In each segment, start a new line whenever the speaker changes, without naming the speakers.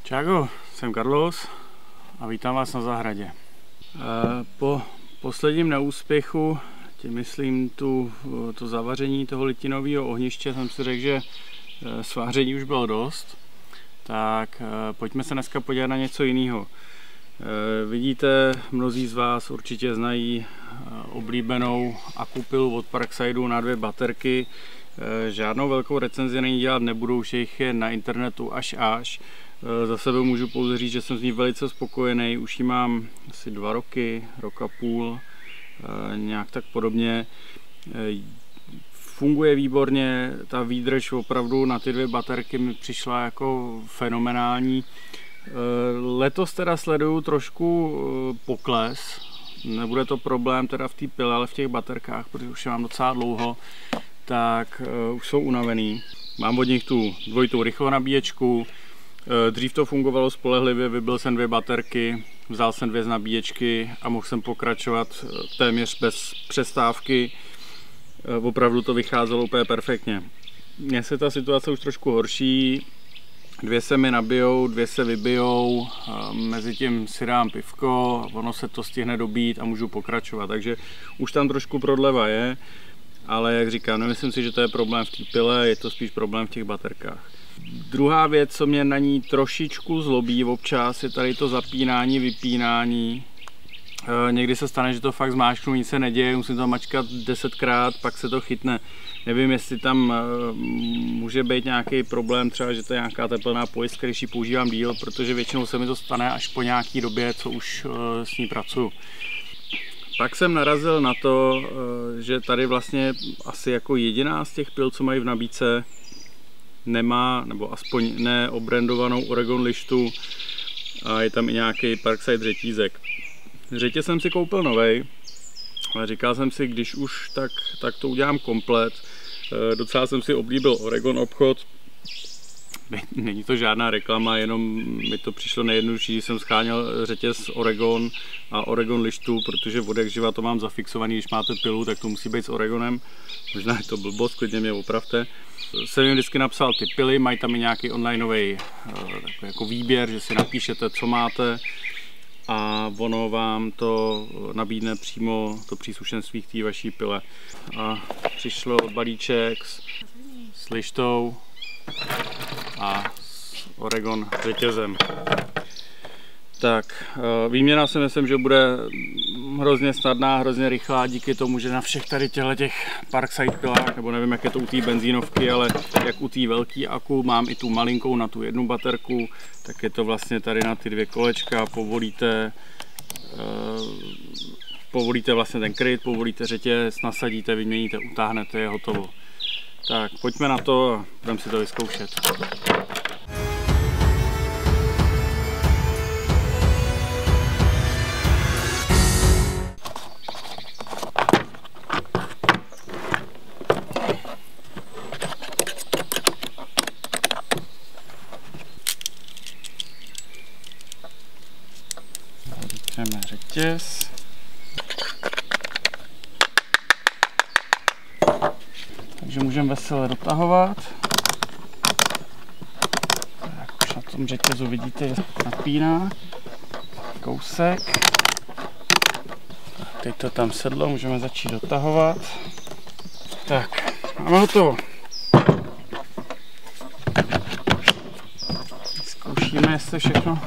Čágo, jsem Carlos a vítám vás na zahradě. Po posledním neúspěchu, tím myslím to zavaření toho litinového ohniště, jsem si řekl, že sváření už bylo dost, tak pojďme se dneska podívat na něco jiného. Vidíte, mnozí z vás určitě znají oblíbenou akupilu od Parksideu na 2 baterky. Žádnou velkou recenzi není dělat nebudu, už jich je na internetu až. Za sebe můžu pouze říct, že jsem s ní velice spokojený, už ji mám asi 2 roky, rok a půl, nějak tak podobně. Funguje výborně, ta výdrž opravdu na ty 2 baterky mi přišla jako fenomenální. Letos teda sleduju trošku pokles, nebude to problém teda v té pile, ale v těch baterkách, protože už je mám docela dlouho, tak už jsou unavený. Mám od nich tu dvojitou rychlou nabíječku, dřív to fungovalo spolehlivě, vybil jsem 2 baterky, vzal jsem 2 z nabíječky a mohl jsem pokračovat téměř bez přestávky. Opravdu to vycházelo úplně perfektně. Mně se ta situace už trošku horší, 2 se mi nabijou, 2 se vybijou, mezi tím si dám pivko, ono se to stihne dobít a můžu pokračovat, takže už tam trošku prodleva je, ale jak říkám, nemyslím si, že to je problém v té pile, je to spíš problém v těch baterkách. Druhá věc, co mě na ní trošičku zlobí občas, je tady to zapínání, vypínání. Někdy se stane, že to fakt zmáčknu, nic se neděje, musím to mačkat 10krát, pak se to chytne. Nevím, jestli tam může být nějaký problém, třeba, že to je nějaká tepelná pojistka, když ji používám díl, protože většinou se mi to stane až po nějaký době, co už s ní pracuju. Pak jsem narazil na to, že tady vlastně asi jako jediná z těch pil, co mají v nabídce, nemá, nebo aspoň ne obrandovanou Oregon lištu a je tam i nějaký Parkside řetízek. Řetěz jsem si koupil novej, ale říkal jsem si, když už, tak to udělám komplet. Docela jsem si oblíbil Oregon obchod. Není to žádná reklama, jenom mi to přišlo nejjednodušší, že jsem scháněl řetěz Oregon a Oregon lištu, protože odjakživa to mám zafixovaný, když máte pilu, tak to musí být s Oregonem. Možná je to blbost, klidně mě opravte. Jsem jim vždycky napsal ty pily, mají tam i nějaký onlineový jako výběr, že si napíšete, co máte a ono vám to nabídne přímo to příslušenství k té vaší pile. A přišlo balíček s lištou a s Oregon řetězem. Tak, výměna si myslím, že bude hrozně snadná, hrozně rychlá, díky tomu, že na všech tady těch Parkside pilách, nebo nevím, jak je to u té benzínovky, ale jak u té velké aku, mám i tu malinkou na tu 1 baterku, tak je to vlastně tady na ty 2 kolečka, povolíte vlastně ten kryt, povolíte řetěz, nasadíte, vyměníte, utáhnete, je hotovo. Tak, pojďme na to a budeme si to vyzkoušet. Zavřeme řetěz. Takže můžeme veselé dotahovat. Tak už na tom řetězu vidíte, že napíná kousek. Tak teď to tam sedlo, můžeme začít dotahovat. Tak, máme hotovo. Zkoušíme, jestli všechno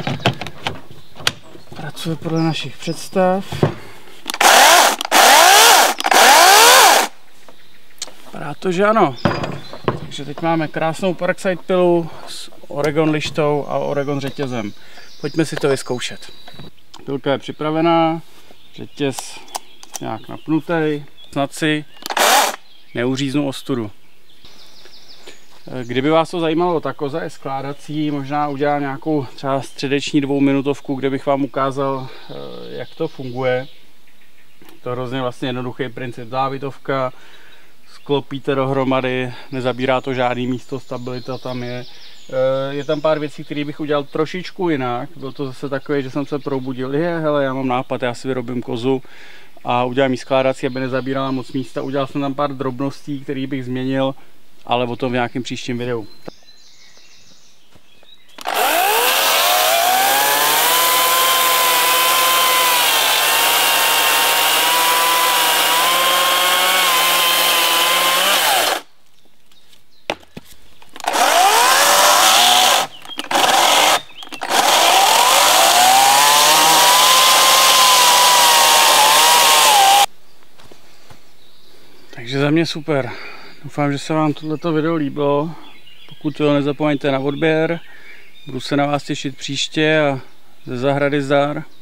pracuje podle našich představ. Vypadá to, že ano. Takže teď máme krásnou Parkside pilu s Oregon lištou a Oregon řetězem. Pojďme si to vyzkoušet. Pilka je připravená, řetěz nějak napnutý. Snad si neuříznu ostudu. Kdyby vás to zajímalo, ta koza je skládací, možná udělám nějakou třeba středeční 2minutovku, kde bych vám ukázal, jak to funguje. To je hrozně vlastně jednoduchý princip. Závitovka, sklopíte dohromady, nezabírá to žádný místo, stabilita tam je. Je tam pár věcí, které bych udělal trošičku jinak. Bylo to zase takové, že jsem se probudil, hele, já mám nápad, já si vyrobím kozu a udělám jí skládací, aby nezabírala moc místa. Udělal jsem tam pár drobností, které bych změnil, ale o tom v nějakém příštím videu. Takže za mě super. Doufám, že se vám tohleto video líbilo. Pokud to nezapomeňte na odběr. Budu se na vás těšit příště a ze zahrady zdar.